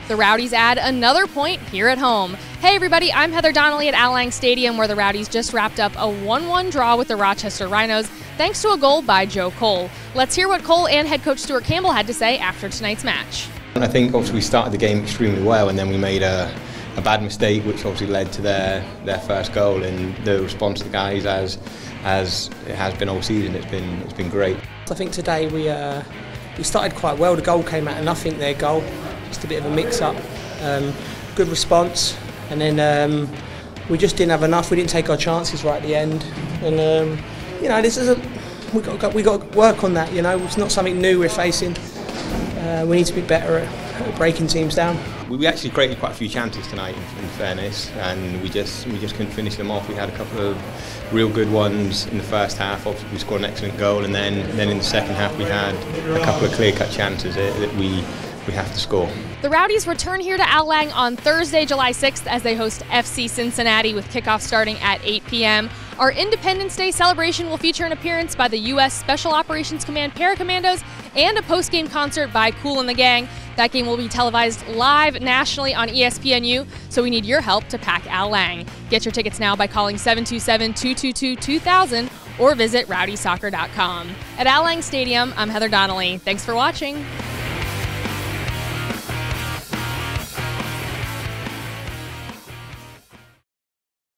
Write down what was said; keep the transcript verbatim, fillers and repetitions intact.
The Rowdies add another point here at home. Hey everybody, I'm Heather Donnelly at Al Lang Stadium, where the Rowdies just wrapped up a one one draw with the Rochester Rhinos, thanks to a goal by Joe Cole. Let's hear what Cole and head coach Stuart Campbell had to say after tonight's match. I think obviously we started the game extremely well, and then we made a, a bad mistake which obviously led to their, their first goal, and the response of the guys as, as it has been all season, it's been, it's been great. I think today we, uh, we started quite well. The goal came out of nothing, their goal, just a bit of a mix-up. Um, good response, and then um, we just didn't have enough. We didn't take our chances right at the end, and um, you know, this is a we got we got to work on that. You know, it's not something new we're facing. Uh, we need to be better at, at breaking teams down. We actually created quite a few chances tonight, in, in fairness, and we just we just couldn't finish them off. We had a couple of real good ones in the first half. Obviously, we scored an excellent goal, and then then in the second half we had a couple of clear-cut chances that, that we. we have to score. The Rowdies return here to Al Lang on Thursday, July sixth, as they host F C Cincinnati, with kickoff starting at eight p m Our Independence Day celebration will feature an appearance by the U S Special Operations Command Paracommandos and a post-game concert by Kool and the Gang. That game will be televised live nationally on E S P N U, so we need your help to pack Al Lang. Get your tickets now by calling seven two seven, two two two, two thousand or visit rowdy soccer dot com. At Al Lang Stadium, I'm Heather Donnelly. Thanks for watching.